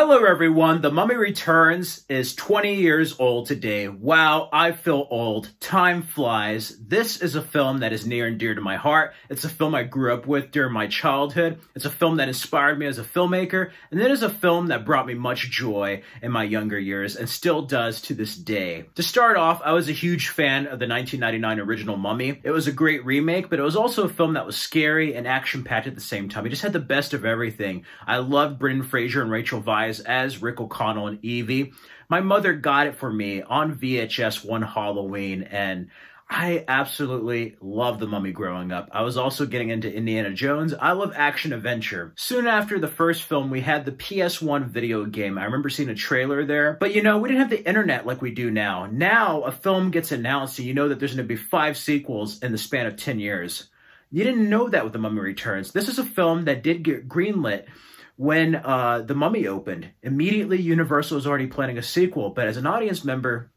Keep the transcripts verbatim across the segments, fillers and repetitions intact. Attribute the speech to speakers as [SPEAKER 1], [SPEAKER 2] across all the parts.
[SPEAKER 1] Hello everyone, The Mummy Returns is twenty years old today. Wow, I feel old. Time flies. This is a film that is near and dear to my heart. It's a film I grew up with during my childhood. It's a film that inspired me as a filmmaker, and it is a film that brought me much joy in my younger years and still does to this day. To start off, I was a huge fan of the nineteen ninety-nine original Mummy. It was a great remake, but it was also a film that was scary and action-packed at the same time. It just had the best of everything. I loved Brendan Fraser and Rachel Weisz as Rick O'Connell and Evie. My mother got it for me on V H S one Halloween, and I absolutely loved The Mummy growing up. I was also getting into Indiana Jones. I love action-adventure. Soon after the first film, we had the P S one video game. I remember seeing a trailer there. But you know, we didn't have the internet like we do now. Now, a film gets announced and you know that there's going to be five sequels in the span of ten years. You didn't know that with The Mummy Returns. This is a film that did get greenlit when uh, The Mummy opened. Immediately, Universal was already planning a sequel, but as an audience member,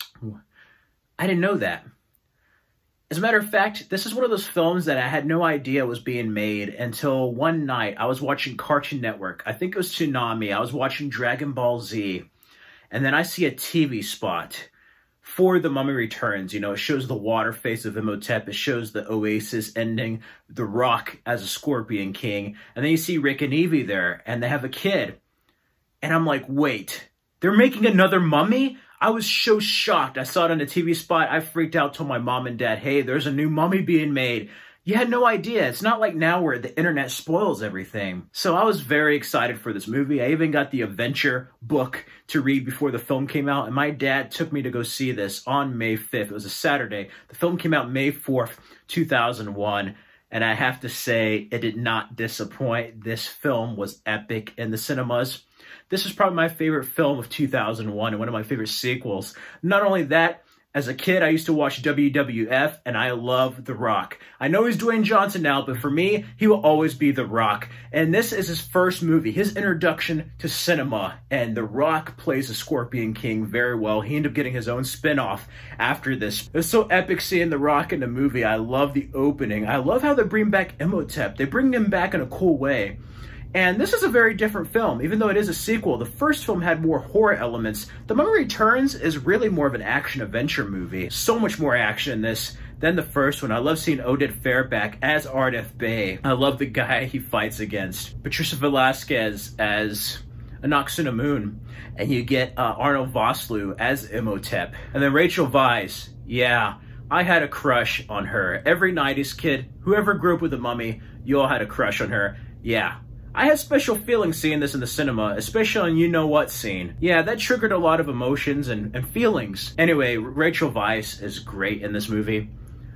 [SPEAKER 1] I didn't know that. As a matter of fact, this is one of those films that I had no idea was being made until one night I was watching Cartoon Network. I think it was Toonami. I was watching Dragon Ball Z, and then I see a T V spot for The Mummy Returns. You know, it shows the water face of Imhotep, it shows the Oasis ending, The Rock as a Scorpion King, and then you see Rick and Evie there, and they have a kid. And I'm like, wait, they're making another Mummy? I was so shocked. I saw it on the T V spot, I freaked out, told my mom and dad, hey, there's a new Mummy being made. You had no idea. It's not like now where the internet spoils everything. So I was very excited for this movie. I even got the Adventure book to read before the film came out, and my dad took me to go see this on May fifth. It was a Saturday. The film came out May fourth, two thousand one, and I have to say, it did not disappoint. This film was epic in the cinemas. This is probably my favorite film of two thousand one and one of my favorite sequels. Not only that, as a kid, I used to watch W W F, and I love The Rock. I know he's Dwayne Johnson now, but for me, he will always be The Rock. And this is his first movie, his introduction to cinema. And The Rock plays the Scorpion King very well. He ended up getting his own spin-off after this. It was so epic seeing The Rock in the movie. I love the opening. I love how they bring back Imhotep. They bring him back in a cool way. And this is a very different film. Even though it is a sequel, the first film had more horror elements. The Mummy Returns is really more of an action-adventure movie. So much more action in this than the first one. I love seeing Oded Fairback as Ardeth Bay. I love the guy he fights against. Patricia Velasquez as Anck-su-namun. And you get uh, Arnold Vosloo as Imhotep. And then Rachel Weisz. Yeah, I had a crush on her. Every nineties kid, whoever grew up with The Mummy, you all had a crush on her. Yeah. I had special feelings seeing this in the cinema, especially on You Know What scene. Yeah, that triggered a lot of emotions and, and feelings. Anyway, Rachel Weisz is great in this movie,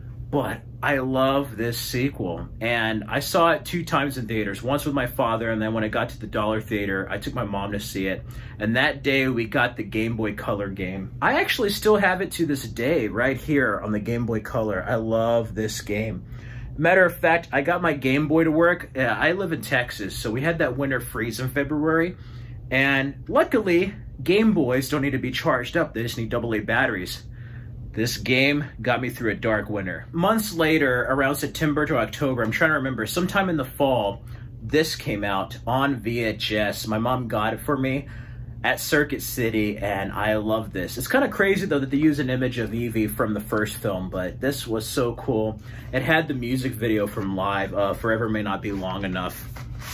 [SPEAKER 1] but I love this sequel. And I saw it two times in theaters, once with my father, and then when I got to the Dollar Theater, I took my mom to see it. And that day we got the Game Boy Color game. I actually still have it to this day right here on the Game Boy Color. I love this game. Matter of fact, I got my Game Boy to work. Uh, I live in Texas, so we had that winter freeze in February. And luckily, Game Boys don't need to be charged up. They just need double A batteries. This game got me through a dark winter. Months later, around September to October, I'm trying to remember, sometime in the fall, this came out on V H S. My mom got it for me at Circuit City, and I love this. It's kind of crazy though that they use an image of Evie from the first film, but this was so cool. It had the music video from Live, uh, Forever May Not Be Long Enough.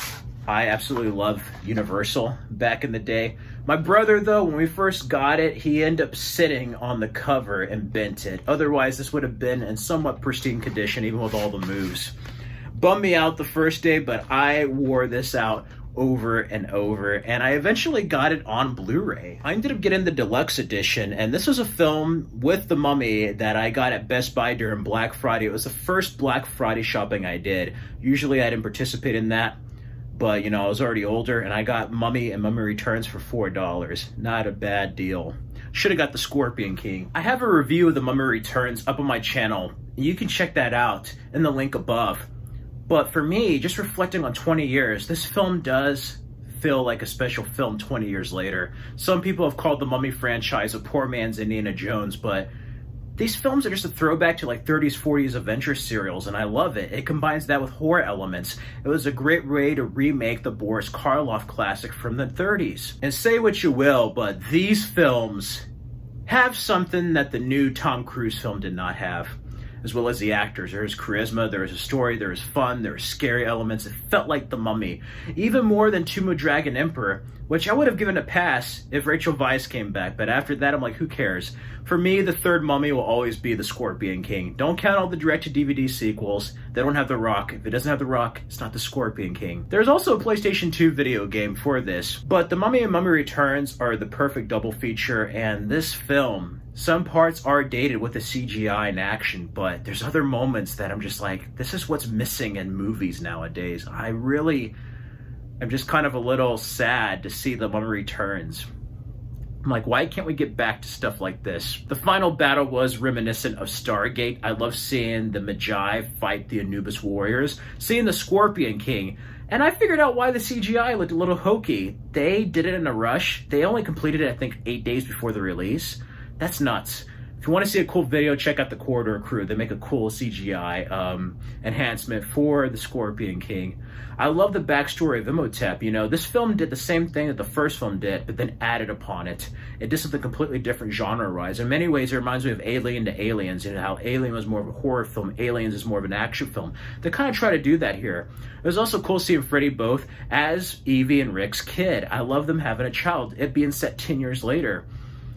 [SPEAKER 1] I absolutely love Universal back in the day. My brother though, when we first got it, he ended up sitting on the cover and bent it. Otherwise, this would have been in somewhat pristine condition, even with all the moves. Bummed me out the first day, but I wore this out over and over, and I eventually got it on Blu-ray. I ended up getting the deluxe edition, and this was a film with The Mummy that I got at Best Buy during Black Friday. It was the first Black Friday shopping I did. Usually I didn't participate in that, but you know, I was already older, and I got Mummy and Mummy Returns for four dollars. Not a bad deal. Should have got the Scorpion King. I have a review of The Mummy Returns up on my channel. You can check that out in the link above. But for me, just reflecting on twenty years, this film does feel like a special film twenty years later. Some people have called the Mummy franchise a poor man's Indiana Jones, but These films are just a throwback to like thirties, forties adventure serials, and I love it. It combines that with horror elements. It was a great way to remake the Boris Karloff classic from the thirties. And say what you will, but these films have something that the new Tom Cruise film did not have, as well as the actors. There is charisma, there is a story, there is fun, there is scary elements. It felt like The Mummy, even more than Tomb of Dragon Emperor, which I would have given a pass if Rachel Weisz came back, but after that I'm like, who cares? For me, the third Mummy will always be The Scorpion King. Don't count all the direct-to-D V D sequels. They don't have The Rock. If it doesn't have The Rock, it's not The Scorpion King. There's also a PlayStation two video game for this, but The Mummy and Mummy Returns are the perfect double feature, and this film, some parts are dated with the C G I and action, but there's other moments that I'm just like, this is what's missing in movies nowadays. I really am just kind of a little sad to see The Mummy Returns. I'm like, why can't we get back to stuff like this? The final battle was reminiscent of Stargate. I love seeing the Magi fight the Anubis warriors, seeing the Scorpion King, and I figured out why the C G I looked a little hokey. They did it in a rush. They only completed it, I think, eight days before the release. That's nuts. If you want to see a cool video, check out the Corridor Crew. They make a cool C G I um, enhancement for the Scorpion King. I love the backstory of Imhotep. You know, this film did the same thing that the first film did, but then added upon it. It did something completely different genre-wise. In many ways, it reminds me of Alien to Aliens. You know, how Alien was more of a horror film, Aliens is more of an action film. They kind of try to do that here. It was also cool seeing Freddy both as Evie and Rick's kid. I love them having a child, it being set ten years later.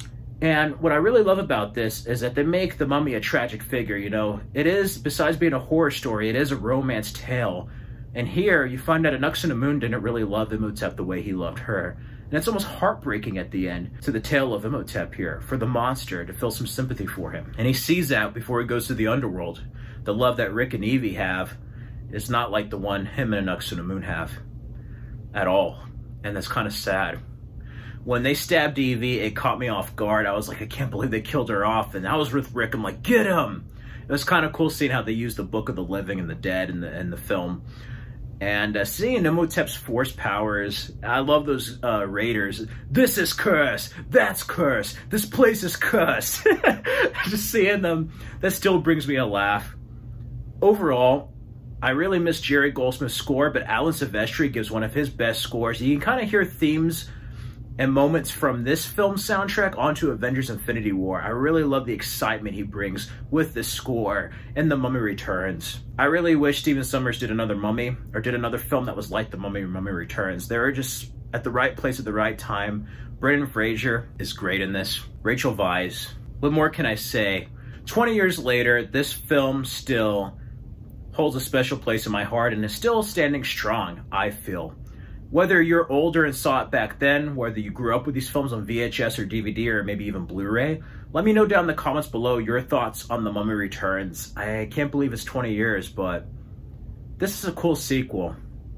[SPEAKER 1] And what I really love about this is that they make the Mummy a tragic figure, you know. It is, besides being a horror story, it is a romance tale. And here, you find out Anck-su-namun didn't really love Imhotep the way he loved her. And it's almost heartbreaking at the end to the tale of Imhotep here, for the monster to feel some sympathy for him. And he sees that before he goes to the underworld. The love that Rick and Evie have is not like the one him and Anck-su-namun have at all. And that's kind of sad. When they stabbed Evie, it caught me off guard. I was like, I can't believe they killed her off. And I was with Rick. I'm like, get him! It was kind of cool seeing how they used the Book of the Living and the Dead in the, in the film. And uh, seeing Imhotep's force powers, I love those uh, raiders. This is cursed. That's cursed. This place is cursed. Just seeing them, that still brings me a laugh. Overall, I really miss Jerry Goldsmith's score, but Alan Silvestri gives one of his best scores. You can kind of hear themes and moments from this film soundtrack onto Avengers Infinity War. I really love the excitement he brings with this score and The Mummy Returns. I really wish Stephen Sommers did another Mummy, or did another film that was like The Mummy or Mummy Returns. They were just at the right place at the right time. Brendan Fraser is great in this. Rachel Weisz. What more can I say? twenty years later, this film still holds a special place in my heart and is still standing strong, I feel. Whether you're older and saw it back then, whether you grew up with these films on V H S or D V D or maybe even Blu-ray, let me know down in the comments below your thoughts on The Mummy Returns. I can't believe it's twenty years, but this is a cool sequel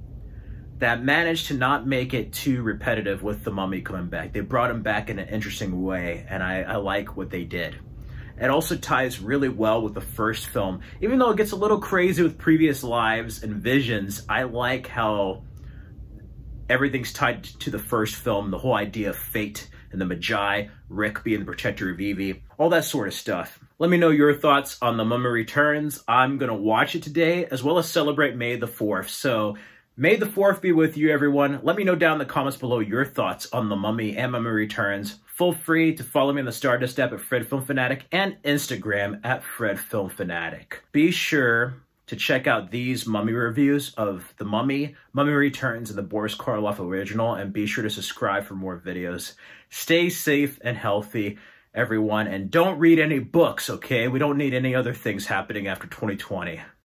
[SPEAKER 1] that managed to not make it too repetitive with The Mummy coming back. They brought him back in an interesting way, and I, I like what they did. It also ties really well with the first film. Even though it gets a little crazy with previous lives and visions, I like how everything's tied to the first film, the whole idea of fate and the Magi, Rick being the protector of Evie, all that sort of stuff. Let me know your thoughts on The Mummy Returns. I'm gonna watch it today, as well as celebrate May the fourth. So May the fourth be with you, everyone. Let me know down in the comments below your thoughts on The Mummy and Mummy Returns. Feel free to follow me on the Stardust app at Fred Film Fanatic and Instagram at Fred Film Fanatic. Be sure to check out these Mummy reviews of The Mummy, Mummy Returns, and the Boris Karloff original, and be sure to subscribe for more videos. Stay safe and healthy, everyone, and don't read any books, okay? We don't need any other things happening after twenty twenty.